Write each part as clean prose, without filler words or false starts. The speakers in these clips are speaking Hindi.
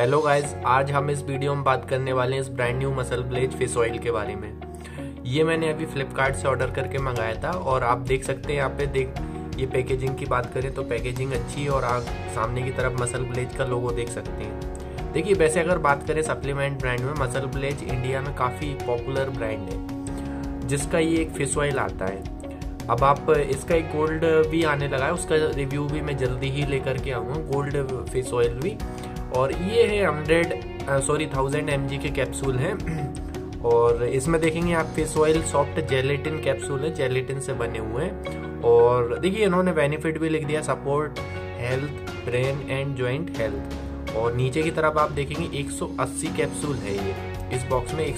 हेलो गाइस, आज हम इस वीडियो में बात करने वाले हैं इस brand new Muscle Blaze face oil के बारे में। ये मैंने अभी फ्लिपकार्ट से ऑर्डर करके मंगाया था और आप देख सकते हैं यहाँ पे ये पैकेजिंग की बात करें तो पैकेजिंग अच्छी है और आप सामने की तरफ मसल ब्लेज का लोगो देख सकते हैं। देखिए, वैसे अगर बात करें सप्लीमेंट ब्रांड में, मसल ब्लेज इंडिया में काफ़ी पॉपुलर ब्रांड है जिसका ये एक फेस ऑयल आता है। अब आप इसका एक गोल्ड भी आने लगा है, उसका रिव्यू भी मैं जल्दी ही लेकर के आऊँगा, गोल्ड फेस ऑयल भी। और ये है 1000 mg के कैप्सूल हैं और इसमें देखेंगे आप face oil soft gelatin capsule है, जेलेटिन से बने हुए हैं। और देखिए इन्होंने बेनिफिट भी लिख दिया, support health brain and joint health. और नीचे की तरफ आप देखेंगे 180 कैप्सूल है ये, इस बॉक्स में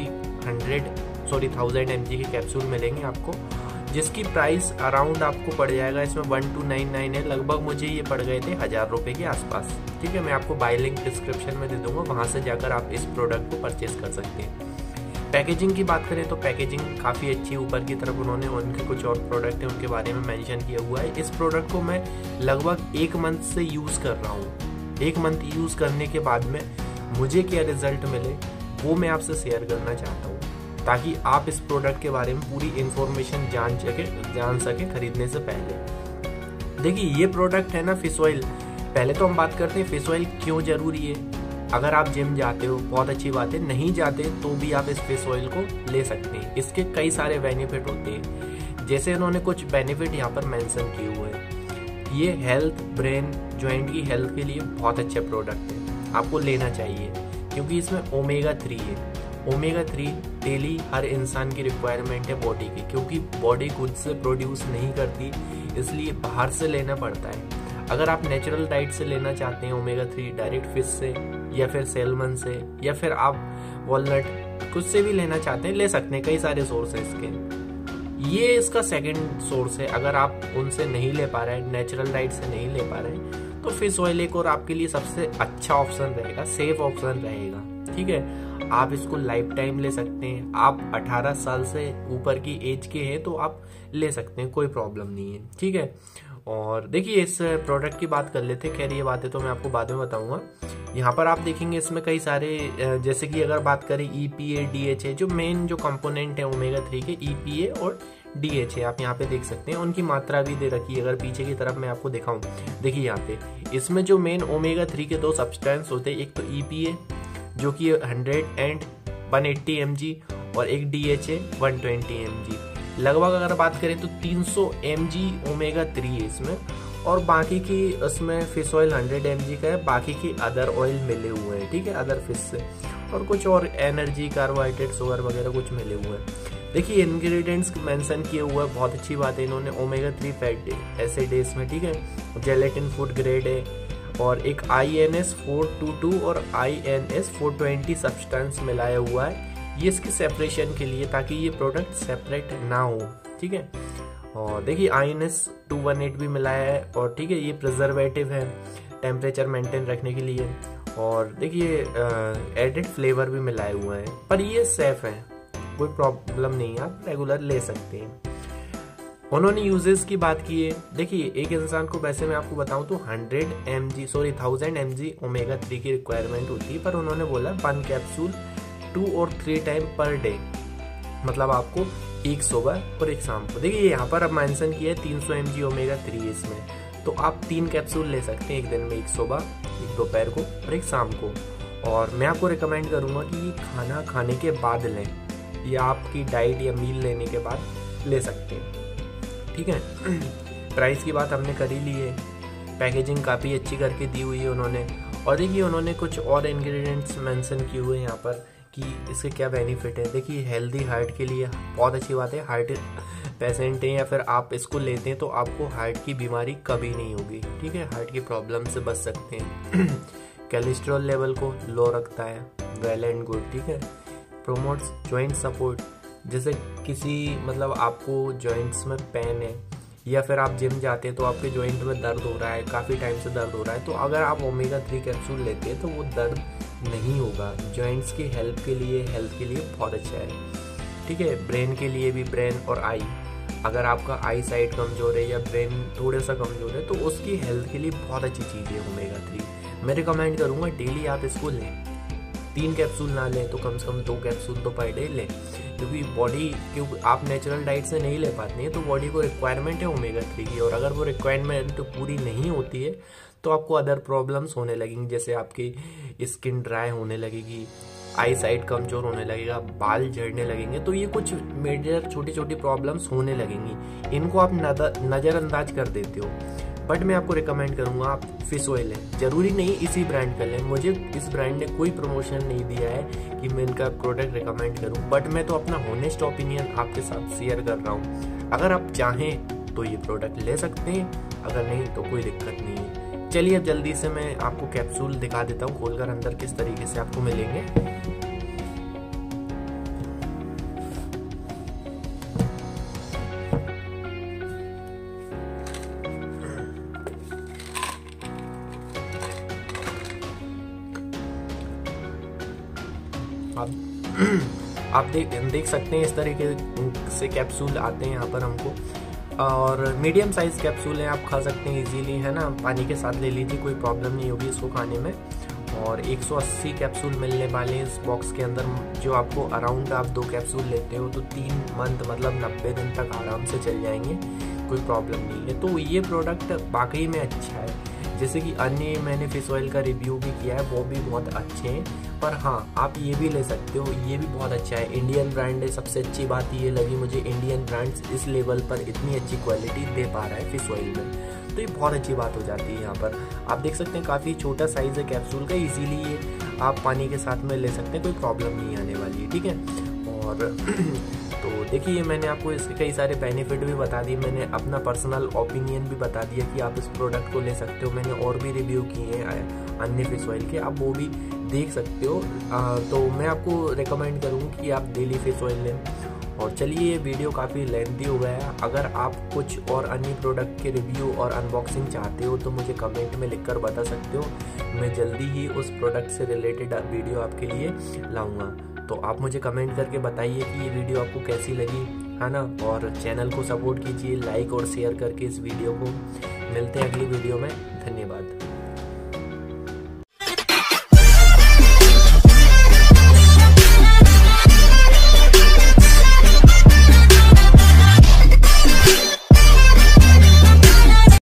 1000 mg के कैप्सूल मिलेंगे आपको, जिसकी प्राइस अराउंड आपको पड़ जाएगा, इसमें 1299 है, लगभग मुझे ये पड़ गए थे 1000 रुपये के आसपास। ठीक है, मैं आपको बाय लिंक डिस्क्रिप्शन में दे दूंगा, वहां से जाकर आप इस प्रोडक्ट को परचेज कर सकते हैं। पैकेजिंग की बात करें तो पैकेजिंग काफ़ी अच्छी, ऊपर की तरफ उन्होंने उनके कुछ और प्रोडक्ट है उनके बारे में मेंशन किया हुआ है। इस प्रोडक्ट को मैं लगभग 1 मंथ से यूज़ कर रहा हूँ। 1 मंथ यूज़ करने के बाद में मुझे क्या रिजल्ट मिले वो मैं आपसे शेयर करना चाहता हूँ, ताकि आप इस प्रोडक्ट के बारे में पूरी इंफॉर्मेशन जान सके खरीदने से पहले। देखिए ये प्रोडक्ट है ना फेस ऑयल, पहले तो हम बात करते हैं फेस ऑयल क्यों जरूरी है। अगर आप जिम जाते हो बहुत अच्छी बात है, नहीं जाते तो भी आप इस फेस ऑयल को ले सकते हैं। इसके कई सारे बेनिफिट होते हैं, जैसे इन्होंने कुछ बेनिफिट यहाँ पर मेंशन किए हुए हैं। ये हेल्थ ब्रेन जॉइंट की हेल्थ के लिए बहुत अच्छा प्रोडक्ट है, आपको लेना चाहिए क्योंकि इसमें ओमेगा 3 है। ओमेगा 3 डेली हर इंसान की रिक्वायरमेंट है बॉडी की, क्योंकि बॉडी खुद से प्रोड्यूस नहीं करती, इसलिए बाहर से लेना पड़ता है। अगर आप नेचुरल डाइट से लेना चाहते हैं ओमेगा 3 डायरेक्ट फिश से या फिर सैल्मन से या फिर आप वॉलनट कुछ से भी लेना चाहते हैं, ले सकते हैं, कई सारे सोर्स है इसके। ये इसका सेकंड सोर्स है। अगर आप उनसे नहीं ले पा रहे हैं, नेचुरल डाइट से नहीं ले पा रहे हैं, तो फिश ऑयल एक और आपके लिए सबसे अच्छा ऑप्शन रहेगा, सेफ ऑप्शन रहेगा। ठीक है, आप इसको लाइफ टाइम ले सकते हैं। आप 18 साल से ऊपर की एज के हैं तो आप ले सकते हैं, कोई प्रॉब्लम नहीं है। ठीक है, और देखिए इस प्रोडक्ट की बात कर लेते हैं। खैर ये बातें तो मैं आपको बाद में बताऊंगा। यहाँ पर आप देखेंगे इसमें कई सारे, जैसे कि अगर बात करें EPA DHA, जो मेन जो कंपोनेंट है ओमेगा 3 के, EPA और DHA आप यहाँ पे देख सकते हैं, उनकी मात्रा भी दे रखी है। अगर पीछे की तरफ मैं आपको दिखाऊं, देखिए यहाँ पे इसमें जो मेन ओमेगा 3 के 2 सब्सटेंस होते हैं, एक तो EPA जो कि 100 एंड 180 mg और एक DHA 120 mg। लगभग अगर बात करें तो 300 mg ओमेगा 3 है इसमें, और बाकी की उसमें फिश ऑयल 100 mg का है, बाकी की अदर ऑयल मिले हुए हैं। ठीक है, अदर फिश से, और कुछ और एनर्जी कार्बोहाइड्रेट शुगर वगैरह कुछ मिले हुए हैं। देखिए इंग्रेडिएंट्स मेंशन किए हुए हैं, बहुत अच्छी बात है। इन्होंने ओमेगा 3 फैटी एसिड है इसमें, ठीक है, जेलेटिन फूड ग्रेड है, और एक INS 422 और INS 420 सब्सटेंस मिलाया हुआ है, ये इसकी सेपरेशन के लिए, ताकि ये प्रोडक्ट सेपरेट ना हो। ठीक है, और देखिए INS 218 भी मिलाया है, और ठीक है ये प्रिजर्वेटिव है टेम्परेचर मेंटेन रखने के लिए, और देखिए एडिड फ्लेवर भी मिलाए हुए हैं, पर ये सेफ है, कोई प्रॉब्लम नहीं है, आप रेगुलर ले सकते हैं। उन्होंने यूजेस की बात की है। देखिए एक इंसान को, वैसे मैं आपको बताऊं तो 1000 mg ओमेगा 3 की रिक्वायरमेंट होती है, पर उन्होंने बोला 1 कैप्सूल 2 और 3 टाइम पर डे, मतलब आपको एक सुबह और एक शाम को। देखिए यहाँ पर अब मेंशन किया है 300 mg ओमेगा 3 इसमें, तो आप 3 कैप्सूल ले सकते हैं एक दिन में, एक सुबह, एक दोपहर को और एक शाम को। और मैं आपको रिकमेंड करूँगा कि ये खाना खाने के बाद लें, या आपकी डाइट या मील लेने के बाद ले सकते हैं। ठीक है, प्राइस की बात हमने कर ही ली है, पैकेजिंग काफ़ी अच्छी करके दी हुई है उन्होंने। और देखिए उन्होंने कुछ और इंग्रेडिएंट्स मेंशन किए हुए हैं यहाँ पर कि इसके क्या बेनिफिट है। देखिए हेल्दी हार्ट के लिए बहुत अच्छी बात है, हार्ट पेशेंट हैं या फिर आप इसको लेते हैं तो आपको हार्ट की बीमारी कभी नहीं होगी। ठीक है, हार्ट की प्रॉब्लम से बच सकते हैं। कोलेस्ट्रॉल लेवल को लो रखता है, वेल एंड गुड। ठीक है, प्रोमोट्स जॉइंट सपोर्ट, जैसे किसी मतलब आपको जॉइंट्स में पेन है या फिर आप जिम जाते हैं तो आपके जॉइंट में दर्द हो रहा है, काफ़ी टाइम से दर्द हो रहा है, तो अगर आप ओमेगा 3 कैप्सूल लेते हैं तो वो दर्द नहीं होगा। जॉइंट्स की हेल्थ के लिए बहुत अच्छा है। ठीक है, ब्रेन के लिए भी, ब्रेन और आई, अगर आपका आई साइड कमज़ोर है या ब्रेन थोड़ा सा कमज़ोर है तो उसकी हेल्थ के लिए बहुत अच्छी चीज़ है ओमेगा 3। मैं रिकमेंड करूँगा डेली आप इसको लें। 3 कैप्सूल ना लें तो कम से कम 2 कैप्सूल तो पर डे लें, क्योंकि बॉडी क्योंकि आप नेचुरल डाइट से नहीं ले पाते हैं तो बॉडी को रिक्वायरमेंट है ओमेगा 3 की, और अगर वो रिक्वायरमेंट पूरी नहीं होती है तो आपको अदर प्रॉब्लम्स होने लगेंगी, जैसे आपकी स्किन ड्राई होने लगेगी, आई साइट कमजोर होने लगेगा, बाल झड़ने लगेंगे। तो ये कुछ मेजर छोटी छोटी प्रॉब्लम्स होने लगेंगी, इनको आप नज़रअंदाज कर देते हो। बट मैं आपको रिकमेंड करूंगा आप फिश ऑयल लें, जरूरी नहीं इसी ब्रांड का लें। मुझे इस ब्रांड ने कोई प्रमोशन नहीं दिया है कि मैं इनका प्रोडक्ट रिकमेंड करूं, बट मैं तो अपना होनेस्ट ओपिनियन आपके साथ शेयर कर रहा हूं। अगर आप चाहें तो ये प्रोडक्ट ले सकते हैं, अगर नहीं तो कोई दिक्कत नहीं है। चलिए अब जल्दी से मैं आपको कैप्सूल दिखा देता हूँ खोलकर अंदर किस तरीके से आपको मिलेंगे। आप देख सकते हैं इस तरीके से कैप्सूल आते हैं यहाँ पर हमको, और मीडियम साइज कैप्सूल हैं, आप खा सकते हैं इजीली, है ना। पानी के साथ ले लीजिए, कोई प्रॉब्लम नहीं होगी इसको खाने में। और 180 कैप्सूल मिलने वाले हैं इस बॉक्स के अंदर, जो आपको अराउंड आप 2 कैप्सूल लेते हो तो 3 मंथ मतलब 90 दिन तक आराम से चल जाएंगे, कोई प्रॉब्लम नहीं है। तो ये प्रोडक्ट वाकई में अच्छा है। जैसे कि अन्य मैंने फिश ऑयल का रिव्यू भी किया है, वो भी बहुत अच्छे हैं, पर हाँ आप ये भी ले सकते हो, ये भी बहुत अच्छा है। इंडियन ब्रांड है, सबसे अच्छी बात ये लगी मुझे, इंडियन ब्रांड्स इस लेवल पर इतनी अच्छी क्वालिटी दे पा रहा है फिश ऑयल में, तो ये बहुत अच्छी बात हो जाती है। यहाँ पर आप देख सकते हैं काफ़ी छोटा साइज़ है कैप्सूल का, इजीली ये आप पानी के साथ में ले सकते हैं, कोई प्रॉब्लम नहीं आने वाली है, ठीक है। और तो देखिए मैंने आपको इसके कई सारे बेनिफिट भी बता दिए, मैंने अपना पर्सनल ओपिनियन भी बता दिया कि आप इस प्रोडक्ट को ले सकते हो। मैंने और भी रिव्यू किए हैं अन्य फिश ऑयल के, आप वो भी देख सकते हो। तो मैं आपको रिकमेंड करूँगी कि आप डेली फिश ऑयल लें। और चलिए ये वीडियो काफ़ी लेंथी हो गया है, अगर आप कुछ और अन्य प्रोडक्ट के रिव्यू और अनबॉक्सिंग चाहते हो तो मुझे कमेंट में लिखकर बता सकते हो, मैं जल्दी ही उस प्रोडक्ट से रिलेटेड वीडियो आपके लिए लाऊंगा। तो आप मुझे कमेंट करके बताइए कि ये वीडियो आपको कैसी लगी, है ना। और चैनल को सपोर्ट कीजिए लाइक और शेयर करके इस वीडियो को। मिलते हैं अगली वीडियो में, धन्यवाद।